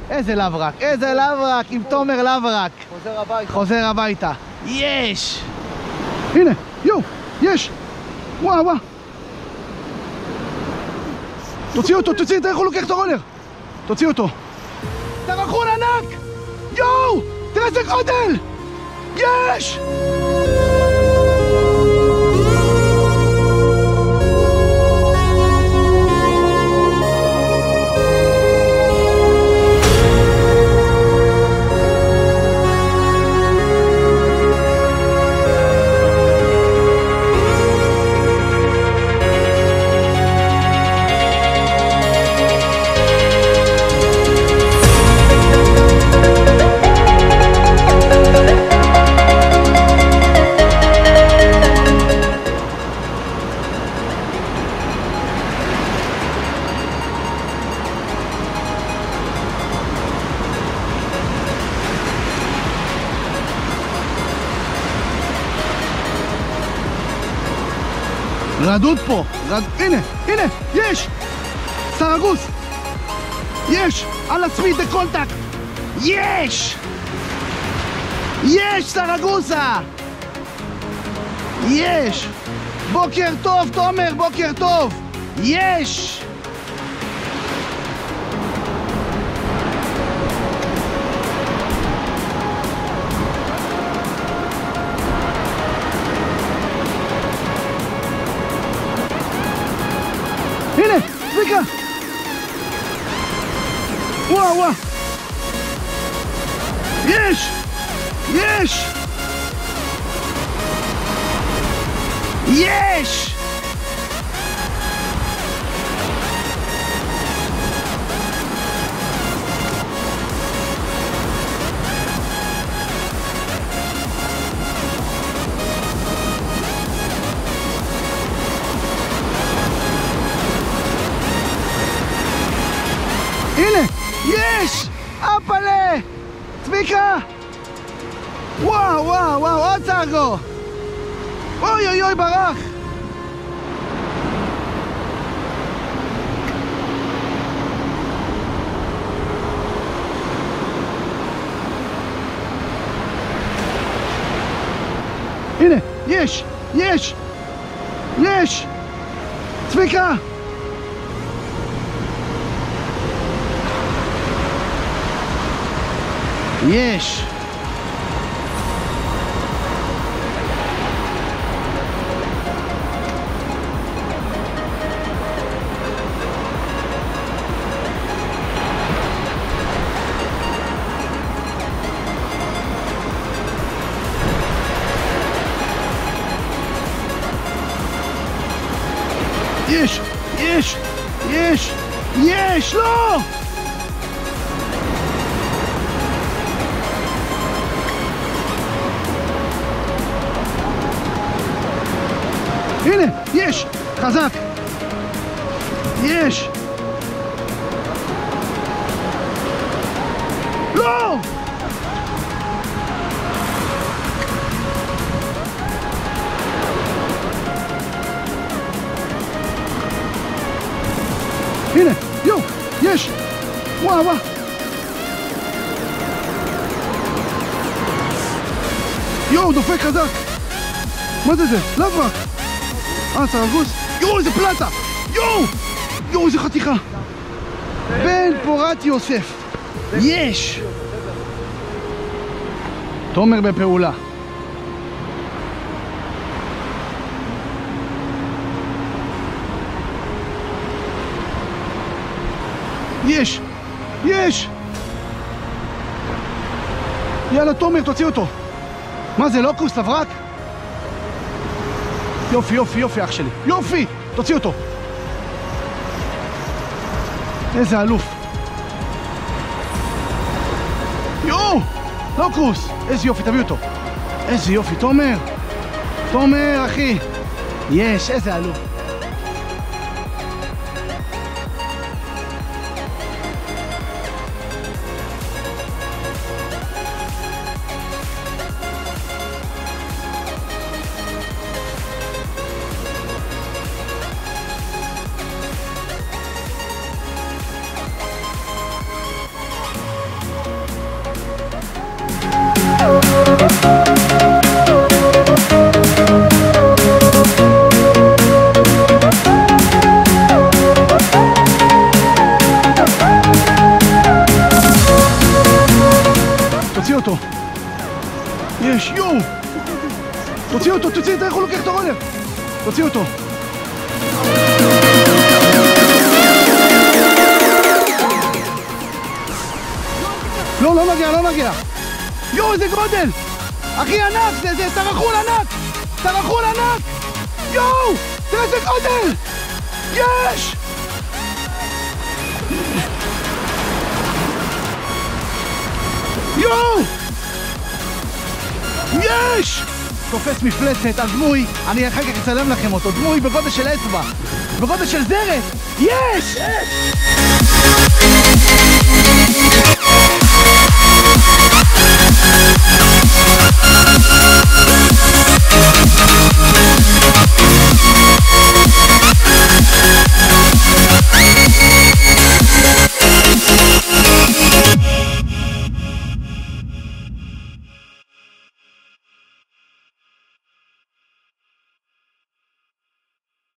איזה לברק, איזה לברק, עם תומר לברק. חוזר הביתה. חוזר הביתה. יש! הנה, יו, יש! וואו, וואו. תוציא אותו, תוציא, תראה איך הוא לוקח את הרולר. תוציא אותו. טרחון ענק! יואו! תראה איזה גודל! יש! רדוד פה, הנה, הנה, יש! סרגוס! יש! על הספיד הקונטקט! יש! יש סרגוסה! יש! בוקר טוב, תומר, בוקר טוב! יש! הנה, צביקה! וואו, וואו! יש! יש! יש! הנה! יש! אפלה! צביקה! וואו, וואו, וואו, עוד סרגו! אוי אוי אוי, ברח! הנה, יש! יש! יש! צביקה! יש! יש! יש! יש! יש! לא! הנה! יש! חזק! יש! לא! הנה! יו! יש! וואו וואו! יו! דופק חזק! מה זה זה? לברק! סרגוס? יו! איזה פלטה! יו! יו! איזה חתיכה! בן פורת יוסף! יש! תומר בפעולה. יש! יש! יאללה תומר, תוציא אותו! מה זה, לוקוס, לברק? יופי, יופי, יופי אח שלי, יופי! תוציא אותו! איזה אלוף! יואו! לוקוס! איזה יופי, תביא אותו! איזה יופי, תומר! תומר, אחי! יש, איזה אלוף! אותו, תוציא את איך הוא לוקח את הרולר. תוציא אותו. לא, לא נגיע, לא נגיע. יואו, איזה גודל! אחי ענק, זה סרחול ענק! סרחול ענק! יואו! תראה איזה גודל! יש! יואו! יש! תופס מפלצת על דמוי, אני אחר כך אצלם לכם אותו, דמוי בגודל של אצבע, בגודל של זרת! יש!